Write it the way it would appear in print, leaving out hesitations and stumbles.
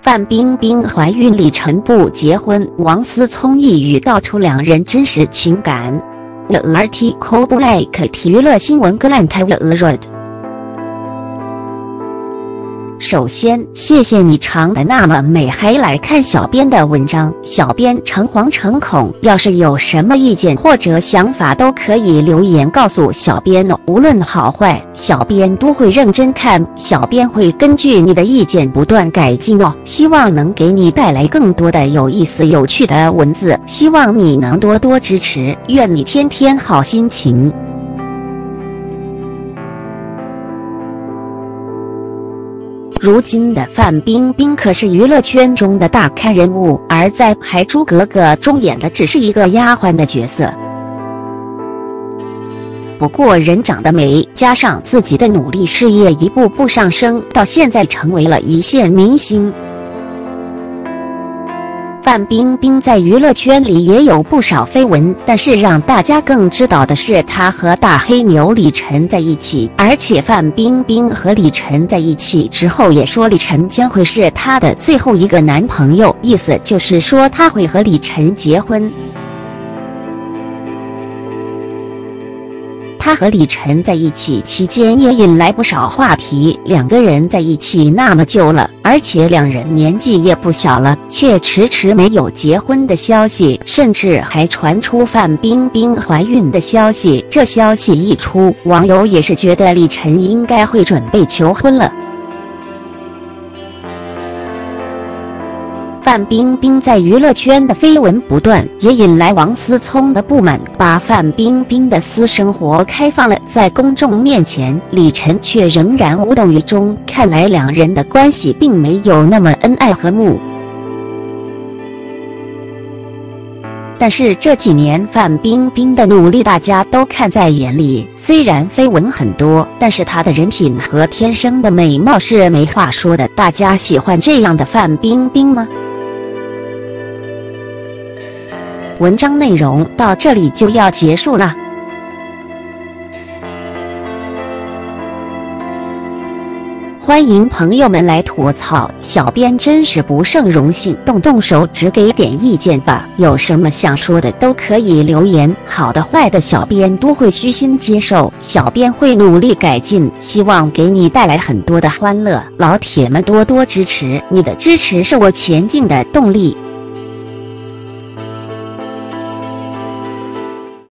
范冰冰怀孕，李晨不结婚，王思聪一语道出两人真实情感。Article Black 体娱乐新闻 Glenn Taylor。首先，谢谢你长得那么美还来看小编的文章。小编诚惶诚恐，要是有什么意见或者想法都可以留言告诉小编哦，无论好坏，小编都会认真看，小编会根据你的意见不断改进哦。希望能给你带来更多的有意思有趣的文字，希望你能多多支持，愿你天天好心情。如今的范冰冰可是娱乐圈中的大咖人物，而在《还珠格格》中演的只是一个丫鬟的角色。不过人长得美，加上自己的努力，事业一步步上升，到现在成为了一线明星。范冰冰在娱乐圈里也有不少绯闻，但是让大家更知道的是她和大黑牛李晨在一起，而且范冰冰和李晨在一起之后也说李晨将会是她的最后一个男朋友，意思就是说她会和李晨结婚。他和李晨在一起期间也引来不少话题，两个人在一起那么久了，而且两人年纪也不小了，却迟迟没有结婚的消息，甚至还传出范冰冰怀孕的消息。这消息一出，网友也是觉得李晨应该会准备求婚了。范冰冰在娱乐圈的绯闻不断，也引来王思聪的不满，把范冰冰的私生活开放了，在公众面前，李晨却仍然无动于衷，看来两人的关系并没有那么恩爱和睦。但是这几年范冰冰的努力大家都看在眼里，虽然绯闻很多，但是她的人品和天生的美貌是没话说的。大家喜欢这样的范冰冰吗？文章内容到这里就要结束了。欢迎朋友们来吐槽，小编真是不胜荣幸，动手指给点意见吧，有什么想说的都可以留言，好的坏的小编都会虚心接受，小编会努力改进，希望给你带来很多的欢乐，老铁们多多支持，你的支持是我前进的动力。